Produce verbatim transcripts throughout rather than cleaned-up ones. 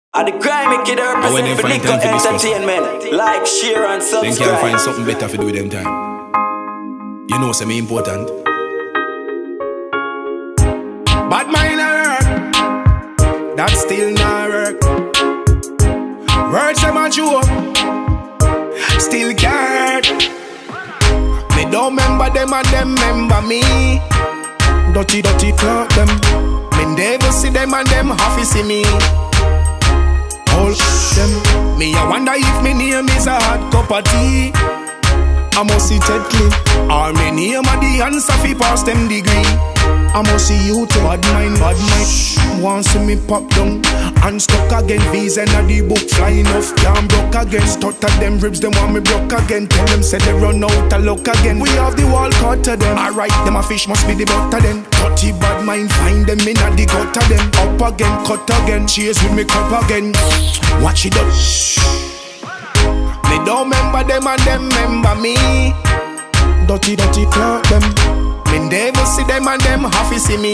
And the grimy kid represent for Nico Entertainment. Like, share and subscribe. Then can't find something better to do with them time. You know something important. Bad mind work, that still not work. Words them a joke, still can't. Me don't remember them and them remember me. Dirty, dirty talk them. Me never see them and them happy see me. All them. Me I wonder if me name is a hot cup of tea. I must see Ted Clean. Or me name a the answer fi pass them degree. I must see you to bad mind, bad mind. Want see me pop down and stuck again. Visa and the book flying off. Can't broke again. Stutter them ribs, them want me broke again. Tell them say they run out of luck again. We have the wall cut to them. Alright, them a fish must be the butter then. Dirty bad mind, find them in a the gutter them. Up again, cut again. Chase with me cup again. Watch it up. Me don't remember them and them remember me. Dirty, dirty talk them. Me never see them and them happy see me.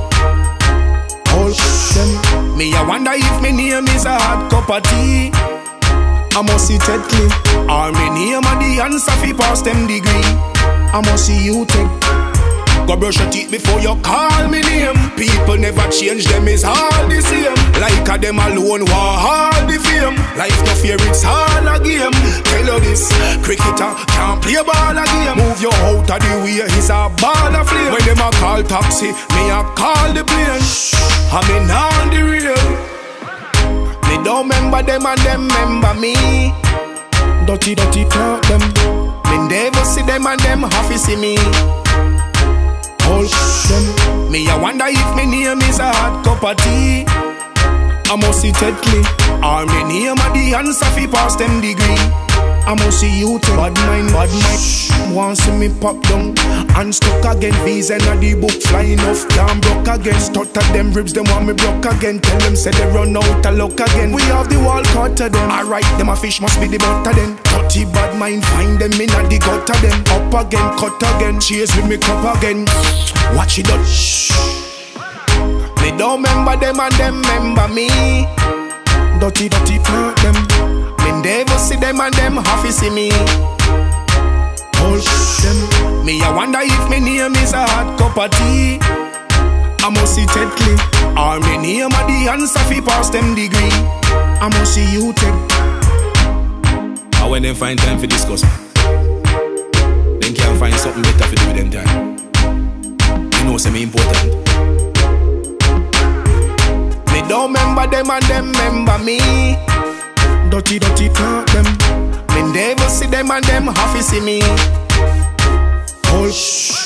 All them. Me I wonder if me name is a hot cup of tea. I must see Ted Clean. Or me name a the answer fi pass them degree. I must see you take. Go brush your teeth before you call me name. People never change, them is all the same. Like a them alone war all the fame. Life no fear, it's all a game. Tell you this, cricketer can't play ball a game. Move your out of the way, he's a ball of flame. When them a call taxi, me a call the plane. I'm in on the real. Me don't remember them and them remember me. Dirty, dirty talk them. Me never see them and them happy see me. All them. Me I wonder if me name is a hot cup of tea. I must see Ted Clean. Or me name a the answer fi pass them degree. I must see you take bad mind, bad mind. Want see me pop down and stuck again. Visa and the book flying off. Can't broke again. Stutter them ribs, them want me broke again. Tell them say they run out of luck again. We have the wall cut to them. Alright, them a fish must be the butter then. Dirty bad mind, find them in a the gutter them. Up again, cut again. Chase with me cup again. Watch it up. Me don't remember them and them remember me. Dirty, dirty talk them. Me never see them and them happy see me. All them. Me I wonder if me name is a hot cup of tea. I must see Ted Clean. Or me name a the answer fi pass them degree. I must see you take. And when them find time for discuss, then can't find something better for do with them time. You know something important. Me don't remember them and them remember me. Dirty, dirty talk them. Me never see them and them happy see me. All